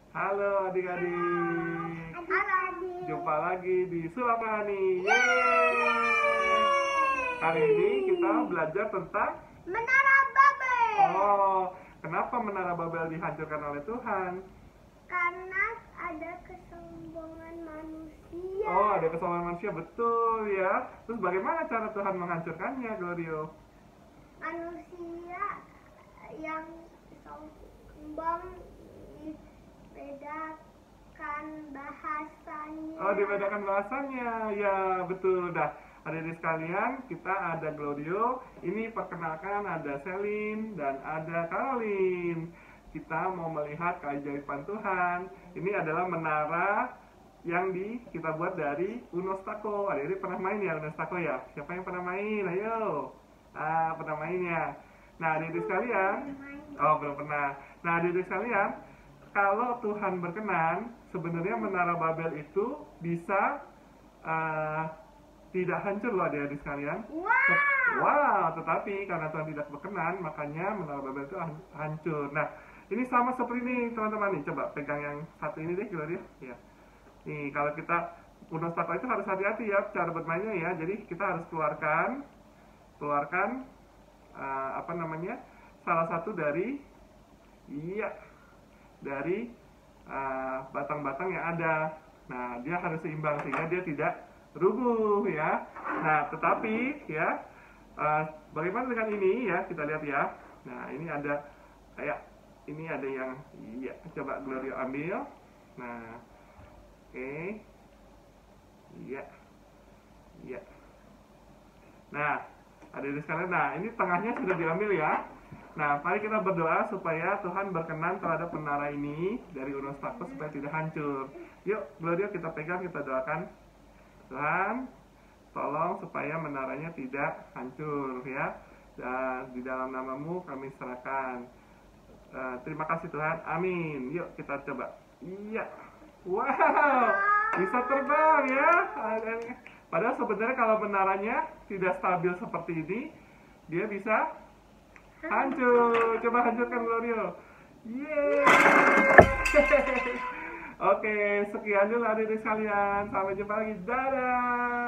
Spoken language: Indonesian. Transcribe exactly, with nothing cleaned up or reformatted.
Halo adik-adik. Halo adik. Jumpa lagi di Sulap Rohani. Yeay. Hari ini kita belajar tentang Menara Babel. Oh, kenapa Menara Babel dihancurkan oleh Tuhan? Karena ada kesombongan manusia. Oh, ada kesalahan manusia, betul ya. Terus bagaimana cara Tuhan menghancurkannya, Glorio? Manusia yang sombong dibedakan bahasanya. Oh, dibedakan bahasanya. Ya, betul. Dah, adik-adik sekalian, kita ada Glorio. Ini perkenalkan ada Selin dan ada Caroline. Kita mau melihat keajaiban Tuhan. Ini adalah menara yang di kita buat dari Uno Stako. Adik-adik pernah main ya Uno Stako ya? Siapa yang pernah main? Ayo. Ah, pernah main ya. Nah, adik-adik sekalian. Oh, belum pernah. Nah, adik-adik sekalian, kalau Tuhan berkenan, sebenarnya Menara Babel itu bisa uh, tidak hancur loh adik-adik sekalian. Wow. Wow, tetapi karena Tuhan tidak berkenan, makanya Menara Babel itu hancur. Nah, ini sama seperti ini teman-teman nih. Coba pegang yang satu ini deh, Gloria. Ya. Nih, kalau kita Uno Stako itu harus hati-hati ya cara bermainnya ya. Jadi kita harus keluarkan, keluarkan uh, apa namanya, salah satu dari, iya, dari batang-batang uh, yang ada. Nah, dia harus seimbang sehingga dia tidak rubuh ya. Nah, tetapi ya, uh, bagaimana dengan ini ya? Kita lihat ya. Nah, ini ada kayak ini ada yang, iya, coba Gloria ambil. Nah, oke, okay. Iya, iya. Nah, adik-adik sekalian, nah ini tengahnya sudah diambil ya. Nah, mari kita berdoa supaya Tuhan berkenan terhadap menara ini dari Uno Stako supaya tidak hancur. Yuk, Gloria kita pegang, kita doakan. Tuhan, tolong supaya menaranya tidak hancur ya. Dan di dalam namamu kami serahkan. Uh, terima kasih Tuhan, amin. Yuk kita coba. Iya, wow, bisa terbang ya. Padahal sebenarnya kalau menaranya tidak stabil seperti ini, dia bisa hancur. Coba hancurkan Glorio. Yeay. Oke, sekian dulu adik-adik sekalian. Sampai jumpa lagi. Dadah.